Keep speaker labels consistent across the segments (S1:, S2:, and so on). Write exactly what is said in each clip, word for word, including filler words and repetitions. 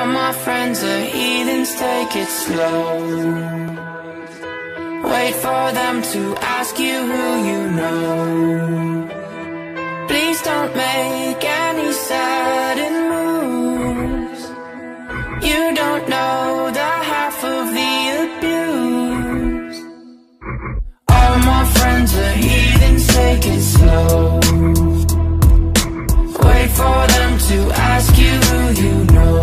S1: my friends are heathens, take it slow. Wait for them to ask you who you know. Please don't make any sudden moves. You don't know the half of the abuse. All my friends are heathens, take it slow. Wait for them to ask you who you know.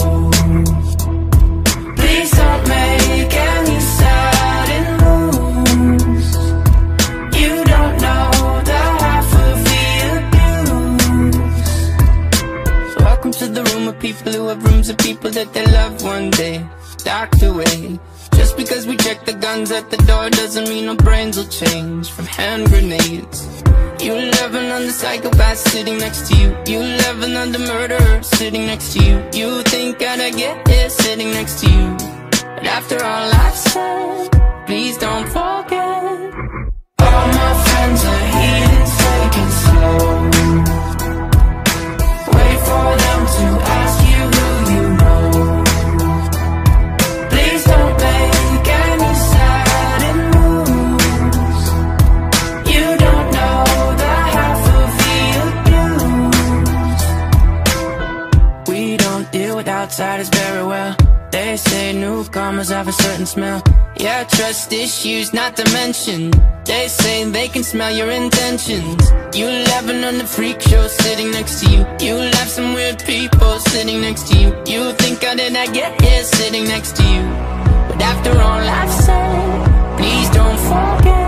S1: Please don't make any sudden moves. You don't know the half of the abuse. So welcome to the room of people who have rooms of people that they love one day docked away. Just because we check the guns at the door doesn't mean our brains will change from hand grenades. You laughing on the psychopath sitting next to you. You laughing on the murderer sitting next to you. You think I'd get here sitting next to you. But after all I've said, please don't forget. All my friends are heathens, take it slow. Wait for them to ask you who you know. Please don't make any sudden moves. You don't know the half of the abuse. We don't deal with outsiders very well. They say newcomers have a certain smell. Yeah, trust issues not to mention. They say they can smell your intentions. You laughing on the freak show sitting next to you. You laugh some weird people sitting next to you. You think how did I get here sitting next to you. But after all I've said, please don't forget.